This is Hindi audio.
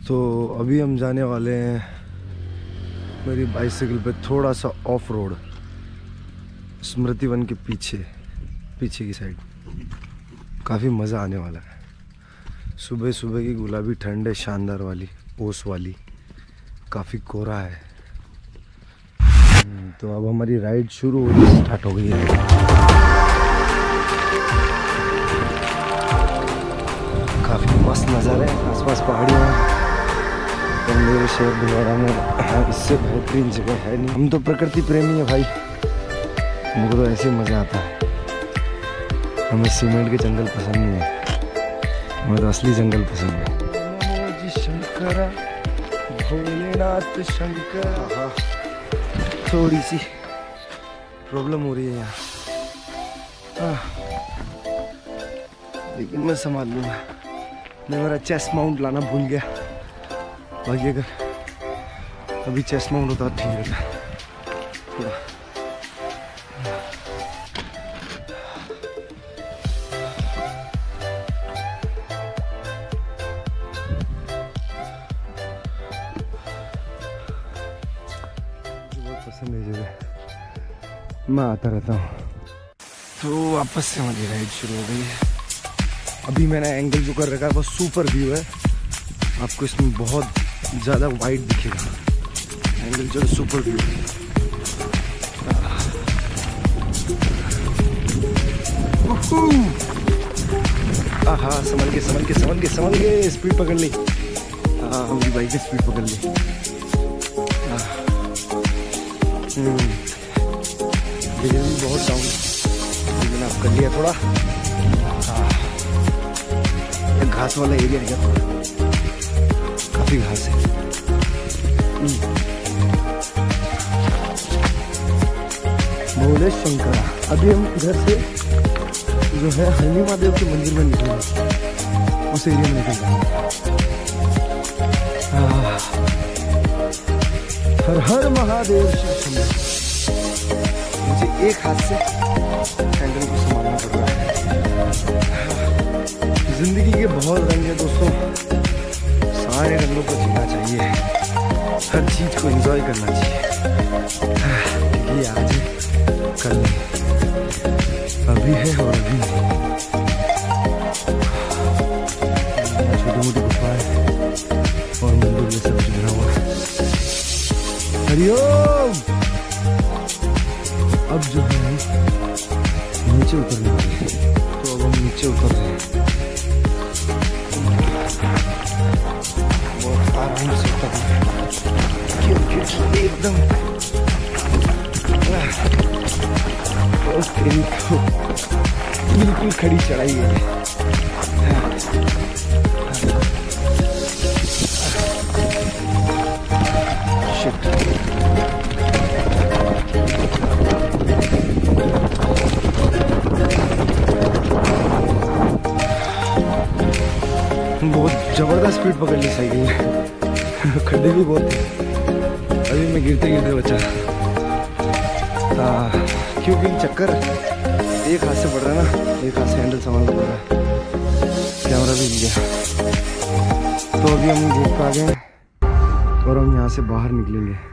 तो अभी हम जाने वाले हैं मेरी बाइसिकल पे थोड़ा सा ऑफ रोड, स्मृति वन के पीछे की साइड। काफ़ी मज़ा आने वाला है। सुबह सुबह की गुलाबी ठंड है, शानदार वाली, ओस वाली। काफ़ी कोहरा है। तो अब हमारी राइड स्टार्ट हो गई है। काफ़ी मस्त नज़ारा है, आसपास पहाड़ियाँ। तो मेरे शहर भिलवाड़ा में इससे बेहतरीन जगह है नहीं। हम तो प्रकृति प्रेमी है भाई, मुझे तो ऐसे मज़ा आता है। हमें सीमेंट के जंगल पसंद नहीं है, हमें तो असली जंगल पसंद है। नमो जी शंकरा, भोलेनाथ शंकरा। थोड़ी सी प्रॉब्लम हो रही है यहाँ, लेकिन मैं संभाल लूँगा। मैं मेरा चेस्ट माउंट लाना भूल गया, बाकी अगर अभी चेस्ट माउंट होता ठीक रहता थोड़ा। पसंद है जगह, मैं आता रहता हूँ। तो वापस से हमारी राइड शुरू हो गई है। अभी मैंने एंगल जो कर रखा है वो सुपर व्यू है, आपको इसमें बहुत ज़्यादा वाइड दिखेगा। एंगल जो सुपर व्यू है। हाँ, संभल के स्पीड पकड़ ली। हाँ, हमारी बाइक ने स्पीड पकड़ ली। बिजली बहुत डाउन, लेकिन आप कर लिया थोड़ा। घास वाला एरिया है, काफी घास है। भोले शंकरा। अभी हम इधर से जो है हरणी महादेव के मंदिर में निकलेंगे, उस एरिया में निकलेंगे। हर हर महादेव शिव शंभो। मुझे एक हाथ से हैंडल को संभालना पड़ रहा है। जिंदगी के बहुत रंग है दोस्तों, सारे रंगों को जीना चाहिए, हर चीज को एंजॉय करना चाहिए। ये आज है, कल नहीं, अभी है और अभी नहीं। छोटी मोटी गुफाएं और मंदिर ये सब जुड़ा हुआ है। हरिओम। अब जो है नीचे उतरने वाले हैं, तो अब हम नीचे उतर रहे हैं। बहुत आराम से उतर रहे हैं, क्योंकि एकदम बिल्कुल खड़ी चढ़ाई है। बहुत जबरदस्त स्पीड पकड़ ली साइकिल ने। खड्डे भी बहुत थे, अभी मैं गिरते बचा। क्योंकि चक्कर एक हाथ से पड़ रहा है ना, एक हाथ से हैंडल संभालना पड़ रहा है। कैमरा भी गया। तो अभी हम गेट पे आ गए और हम यहाँ से बाहर निकलेंगे।